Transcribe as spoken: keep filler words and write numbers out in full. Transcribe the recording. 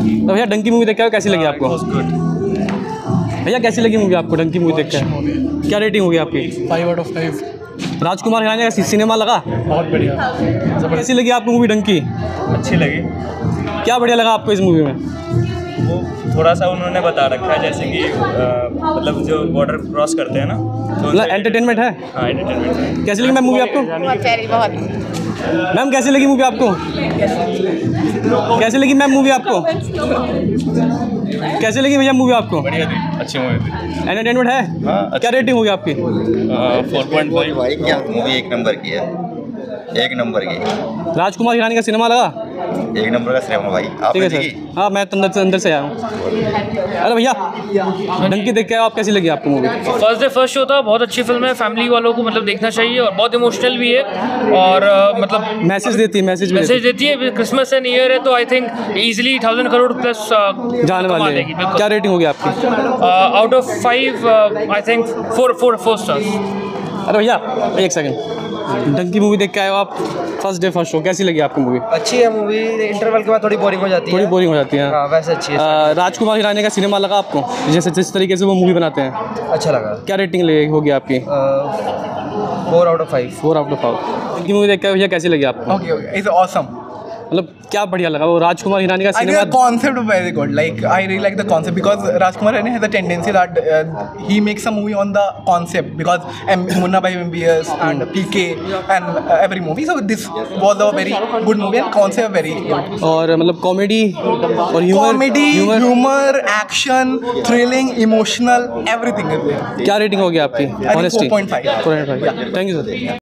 तो भैया डंकी मूवी देख के कैसी लगी आपको? भैया कैसी लगी मूवी आपको? डंकी मूवी देख के क्या रेटिंग होगी आपकी? Five out of five. Rajkumar Hirani का सिनेमा लगा बहुत बढ़िया। कैसी लगी आपको मूवी डंकी? अच्छी लगी। क्या बढ़िया लगा आपको इस मूवी में? वो थोड़ा सा उन्होंने बता रखा है जैसे कि आ, मतलब जो बॉर्डर क्रॉस करते हैं ना, तो मतलब एंटरटेनमेंट है। हाँ एंटरटेनमेंट है। कैसी लगी मैम मूवी आपको? बहुत प्यारी, बहुत। मैम कैसी लगी मूवी आपको? कैसी लगी मैम मूवी आपको? कैसी लगी भैया मूवी आपको? बढ़िया थी, अच्छी मूवी थी। एंटरटेनमेंट है। हाँ, क्या रेटिंग होगी आपकी? Four point five. भाई क्या मूवी एक नंबर की है, एक नंबर की। राजकुमार हिरानी का सिनेमा लगा? एक नंबर का सिनेमा भाई। ठीक आपने है सर। देखी? हाँ मैं तो अंदर से अंदर से आया हूँ। अरे भैया डंकी देख के आए हो, आप कैसी लगी आपको movie? First day first show था, बहुत अच्छी फिल्म है, फैमिली वालों को मतलब देखना चाहिए और बहुत इमोशनल भी है और uh, मतलब मैसेज देती है, मैसेज भी मैसेज देती है। क्रिसमस एंड ईयर है तो I think easily thousand crore plus जाने वाले हैं। क्या रेटिंग होगी आपकी? Out of five I think four four four stars. अरे भैया एक सेकंड, डंकी मूवी देख के आए हो आप, फर्स्ट डे फर्स्ट शो, कैसी लगी आपको मूवी? अच्छी है मूवी, इंटरवल के बाद थोड़ी बोरिंग हो जाती है। थोड़ी बोरिंग हो जाती है। हाँ वैसे अच्छी है। आ, राजकुमार हिरानी का सिनेमा लगा आपको? जैसे जिस तरीके से वो मूवी बनाते हैं, अच्छा लगा। क्या रेटिंग ले होगी आपकी? Four out of five. Four out of five. Dunki movie देख के भैया कैसी लगी आपको? Okay, okay. It's awesome. मतलब क्या बढ़िया लगा वो राजकुमार हिरानी का I think cinema? the concept is very good. Like I really like the concept because Rajkumar Hirani has a tendency that uh, he makes a movie on the concept because um, Munna Bhai M B S and P K and uh, every movie. So this was a very good movie and concept very good. और मतलब comedy और humour? Comedy, humor, action, thrilling, emotional, everything is there. क्या rating होगी आपकी? I think Honesty? four point five. Four point five. Thank you sir.